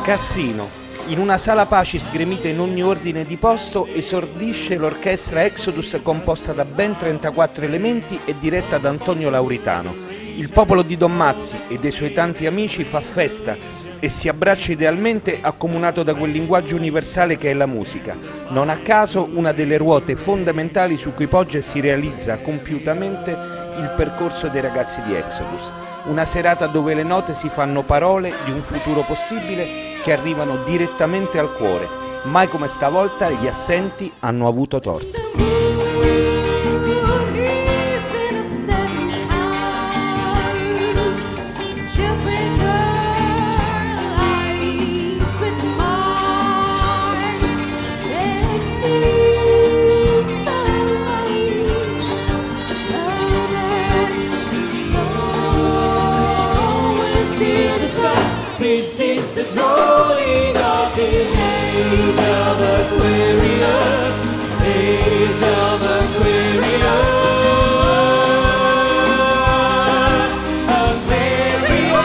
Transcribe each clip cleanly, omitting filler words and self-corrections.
Cassino. In una sala Pacis gremita in ogni ordine di posto esordisce l'orchestra Exodus composta da ben 34 elementi e diretta da Antonio Lauritano. Il popolo di Don Mazzi e dei suoi tanti amici fa festa e si abbraccia idealmente accomunato da quel linguaggio universale che è la musica. Non a caso una delle ruote fondamentali su cui poggia e si realizza compiutamente il percorso dei ragazzi di Exodus. Una serata dove le note si fanno parole di un futuro possibile che arrivano direttamente al cuore. Mai come stavolta gli assenti hanno avuto torto. This is the drawing of the age of Aquarius, age of Aquarius, Aquarius,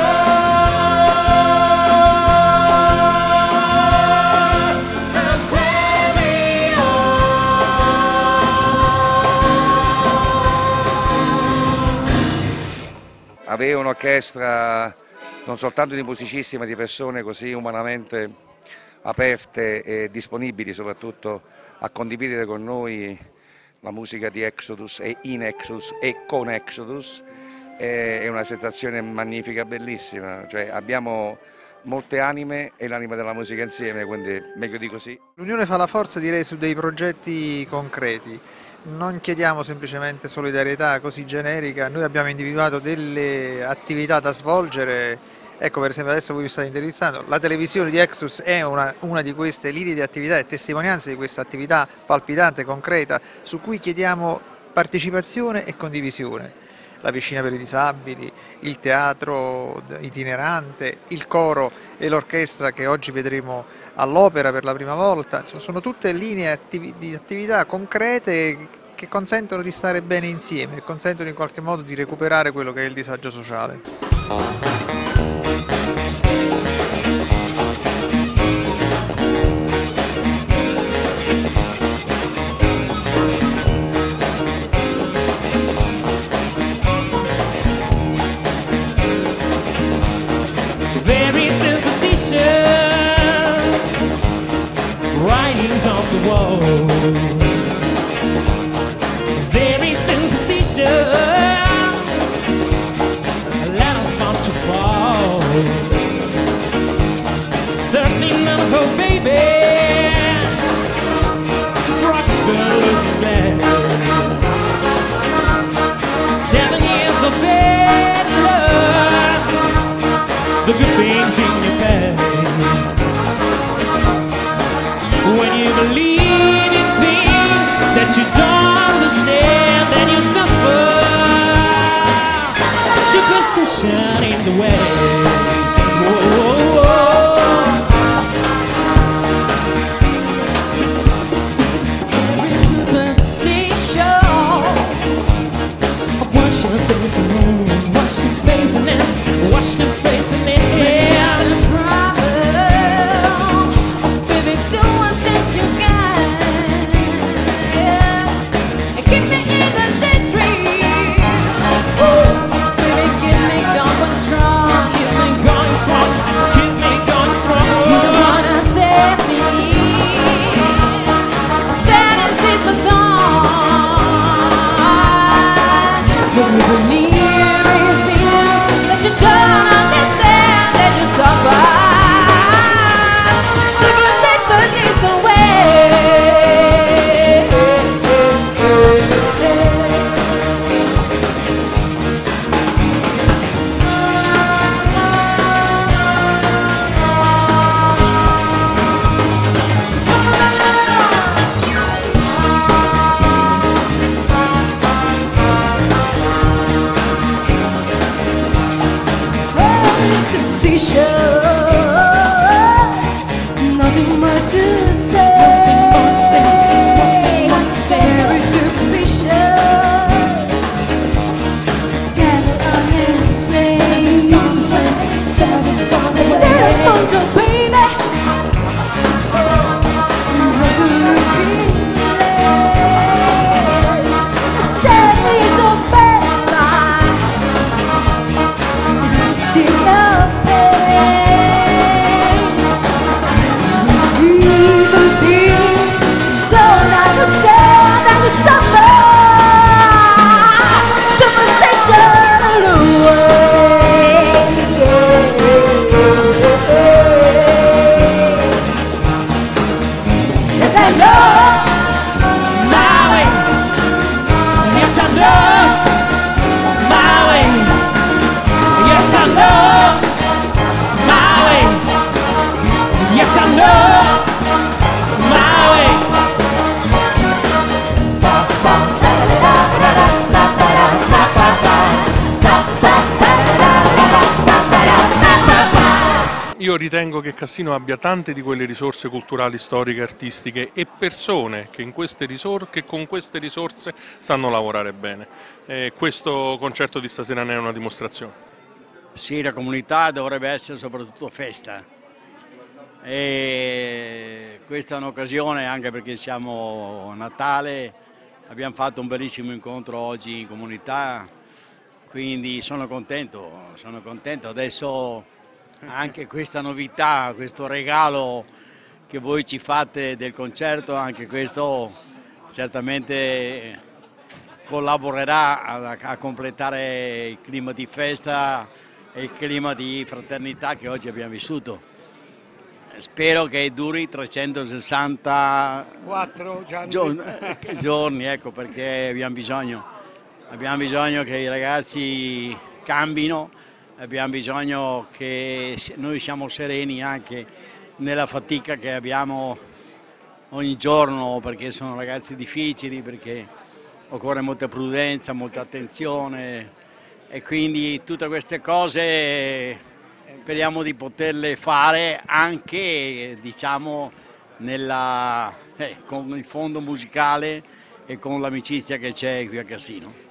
Aquarius. Avere un'orchestra non soltanto di musicisti ma di persone così umanamente aperte e disponibili soprattutto a condividere con noi la musica di Exodus e in Exodus e con Exodus è una sensazione magnifica, bellissima, cioè abbiamo molte anime e l'anima della musica insieme, quindi meglio di così. L'unione fa la forza, direi, su dei progetti concreti. Non chiediamo semplicemente solidarietà così generica, noi abbiamo individuato delle attività da svolgere. Ecco, per esempio adesso voi vi state indirizzando, la televisione di Exodus è una di queste linee di attività e testimonianza di questa attività palpitante, concreta, su cui chiediamo partecipazione e condivisione. La piscina per i disabili, il teatro itinerante, il coro e l'orchestra che oggi vedremo all'opera per la prima volta, insomma, sono tutte linee di attività concrete che consentono di stare bene insieme e consentono in qualche modo di recuperare quello che è il disagio sociale. Writings on the wall, very superstition, let us want to fall. 13 number baby, Rockefeller back. 7 years of bad luck, the good things in your past. When you believe in things that you don't understand, then you suffer. Superstition in the way. Whoa, whoa, whoa. Superstition. Wash your face in it. Wash your face in it. Wash your face in it. Nothing more to say. Very superstitious. Devil on his way. Devil's on his way. Baby. Io ritengo che Cassino abbia tante di quelle risorse culturali, storiche, artistiche e persone che, che con queste risorse sanno lavorare bene. Questo concerto di stasera ne è una dimostrazione. Sì, la comunità dovrebbe essere soprattutto festa. E questa è un'occasione anche perché siamo a Natale, abbiamo fatto un bellissimo incontro oggi in comunità, quindi sono contento. Adesso anche questa novità, questo regalo che voi ci fate del concerto, anche questo certamente collaborerà a completare il clima di festa e il clima di fraternità che oggi abbiamo vissuto. Spero che duri 364 giorni, ecco, perché abbiamo bisogno che i ragazzi cambino, abbiamo bisogno che noi siamo sereni anche nella fatica che abbiamo ogni giorno, perché sono ragazzi difficili, perché occorre molta prudenza, molta attenzione e quindi tutte queste cose speriamo di poterle fare anche, diciamo, con il fondo musicale e con l'amicizia che c'è qui a Cassino.